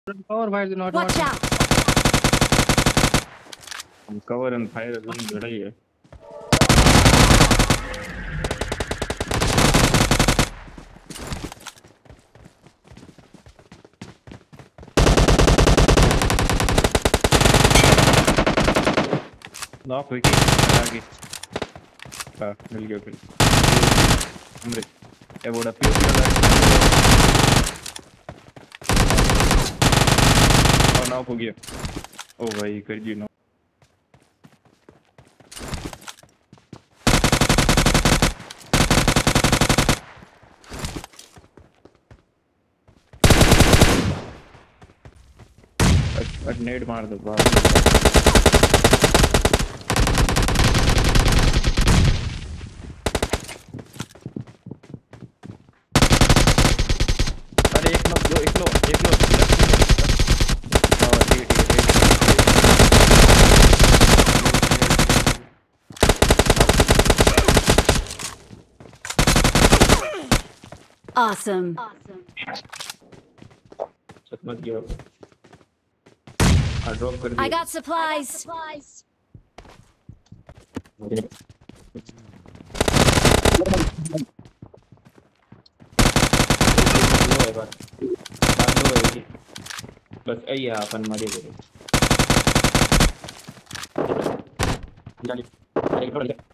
Cover fire do not Watch out! Cover and fire is doing good here. Knock wicket आगे हाँ मिल गया फिर हमरे ये बोला प्योर और नॉक हो गया ओ भाई कर दिया नॉक नेट मार दो बाहर Awesome. I got supplies. बस आई अपन मरे गए